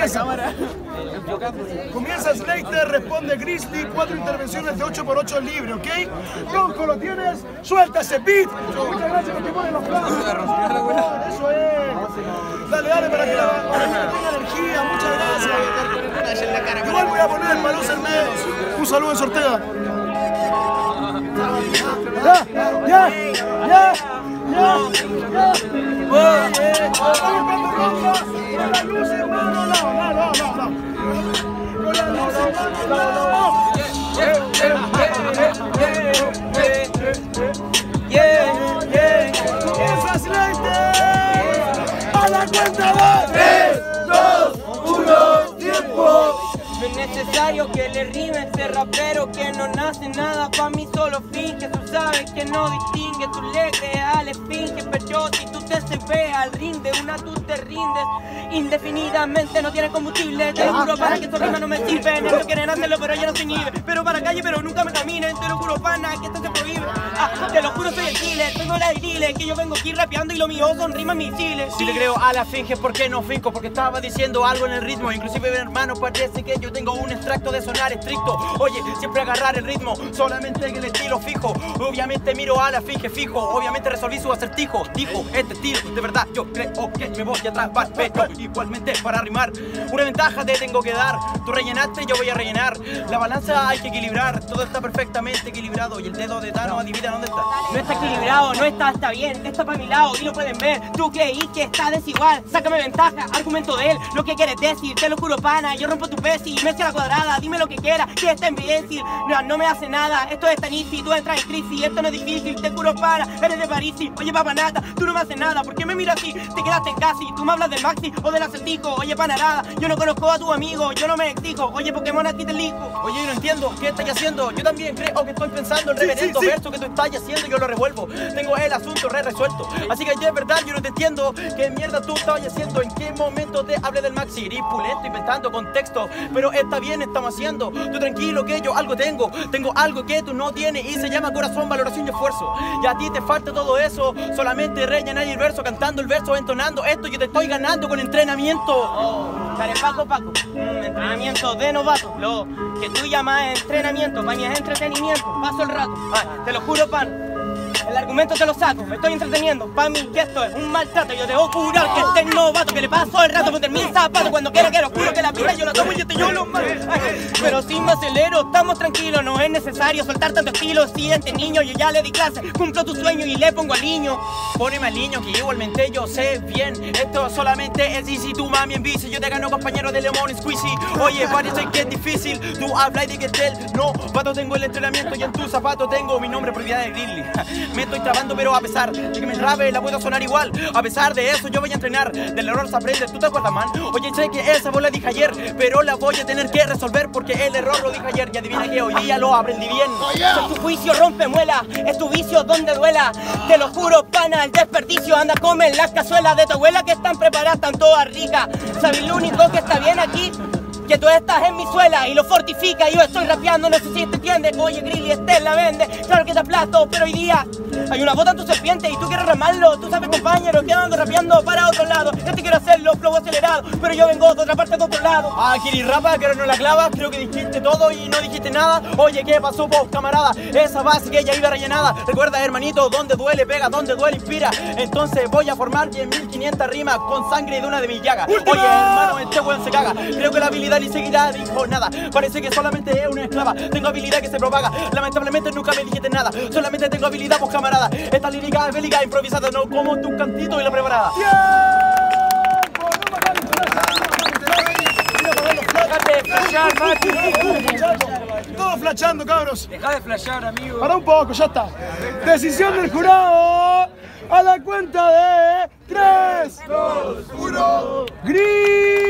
Comienza. Comienza Slater, responde Grizzly, 4 intervenciones de 8x8 libre, ¿ok? Ronco, ¿lo tienes? Suelta ese beat. Muchas gracias por que ponen los platos. Eso es. Dale, dale para que la tenga energía. Muchas gracias. Igual voy a poner para los hermanos. Un saludo en Ortega. Ya. Con la luz, hermano, no. Con la luz, hermano, no. Comienza Slater. A la cuenta de 3, 2, 1, tiempo. No es necesario que le rime ese rapero que no nace nada, pa' mí solo finge. Tú sabes que no distingue, tú le creas al esfinge. Pero si tú te se ve al rinde, una tú te rindes indefinidamente, no tienes combustible. Te lo juro para que estos rimas no me sirven. Ellos quieren hacerlo pero yo no se inhibe. Pero para calle pero nunca me caminen. Te lo juro pana que esto se prohíbe. Te lo juro soy el killer, tengo la dile que yo vengo aquí rapeando y lo mío son rimas misiles. Si le creo a la finge, ¿por qué no finco? Porque estaba diciendo algo en el ritmo. Inclusive mi hermano parece que yo tengo un extracto de sonar estricto. Oye, siempre agarrar el ritmo, solamente en el estilo fijo. Obviamente miro a la finge fijo, obviamente resolví su acertijo. Dijo, este estilo, de verdad yo creo que me voy a atrapar, pero igualmente para rimar una ventaja te tengo que dar. Tú rellenaste, yo voy a rellenar. La balanza hay que equilibrar, todo está perfectamente equilibrado. Y el dedo de Thanos adivina dónde está. No está equilibrado, no está bien, está para mi lado y lo pueden ver. Tú creí que está desigual, sácame ventaja, argumento de él, lo que quieres decir, te lo juro pana, yo rompo tu pesi, Messi a la cuadrada, dime lo que quieras, que está imbécil, no me hace nada, esto es tan easy, tú entras en crisis, esto no es difícil, te juro pana, eres de París, oye papanata, tú no me haces nada, ¿por qué me miras así? Te quedaste casi, tú me hablas del Maxi o del acertijo, oye panarada, yo no conozco a tu amigo, yo no me exijo, oye Pokémon a ti te elijo. Oye, yo no entiendo, ¿qué estás haciendo? Yo también creo que estoy pensando el reverendo verso que tú estás haciendo, yo lo revuelvo. Tengo el asunto resuelto. Así que de verdad yo no te entiendo. ¿Qué mierda tú estabas haciendo? ¿En qué momento te hablé del Maxi? Eres pulento, inventando contexto. Pero está bien, estamos haciendo. Tú tranquilo que yo algo tengo. Tengo algo que tú no tienes y se llama corazón, valoración y esfuerzo. Y a ti te falta todo eso. Solamente rellenar el verso, cantando el verso, entonando esto. Yo te estoy ganando con entrenamiento. Dale Paco, entrenamiento de novato. Lo que tú llamas entrenamiento, para mí es entretenimiento. Paso el rato, te lo juro pan. El argumento te lo saco, me estoy entreteniendo. Pa' mí que esto es un maltrato. Yo te voy a jurar que este novato que le paso el rato, ponte mi zapato. Cuando quiero juro que la pila yo la tomo y yo lo mato. Pero si me acelero, estamos tranquilos. No es necesario soltar tanto estilo. Siguiente niño, yo ya le di clase, cumplo tu sueño y le pongo al niño. Poneme al niño que igualmente yo sé bien. Esto solamente es easy, tu mami en bici. Yo te gano compañero de Lemon Squeezy. Oye, parece que es difícil, tú hablas de que es no, pato tengo el entrenamiento y en tu zapato tengo mi nombre, propiedad de Grizzly. Me estoy trabando, pero a pesar de que me rabe, la puedo sonar igual. A pesar de eso, yo voy a entrenar. Del error se aprende, ¿tú te acuerdas, man? Oye, sé que esa vos la dije ayer, pero la voy a tener que resolver porque el error lo dije ayer. Y adivina que hoy día lo aprendí bien. Tu juicio rompe muela, es tu vicio donde duela. Te lo juro, pana, el desperdicio. Anda, come las cazuelas de tu abuela que están preparadas, están todas ricas. ¿Sabes lo único que está bien aquí? Que tú estás en mi suela y lo fortifica. Yo estoy rapeando, no sé si te entiendes. Oye, Grizzly, la vende, claro que te aplasto, pero hoy día hay una bota en tu serpiente y tú quieres ramarlo. Tú sabes, compañero, que ando rapeando para otro lado. Yo te quiero hacerlo, flow acelerado, pero yo vengo de otra parte, de otro lado. Ah, Kiri rapa, que ahora no la clavas. Creo que dijiste todo y no dijiste nada. Oye, ¿qué pasó, vos, camarada? Esa base que ya iba rellenada. Recuerda, hermanito, donde duele pega, donde duele inspira. Entonces voy a formar 10.500 rimas con sangre de una de mis llagas. Oye, hermano, este weón se caga. Creo que la habilidad ni seguirá, dijo nada. Parece que solamente es una esclava. Tengo habilidad que se propaga. Lamentablemente nunca me dijiste nada. Solamente tengo habilidad, vos, camarada. Esta lírica es bélica, improvisada, no como tu cantito y la preparada. Todos flashando, cabros. Deja de flashear, amigo. Para un poco, ya está. Decisión del jurado. A la cuenta de 3, 2, 1. ¡Gris!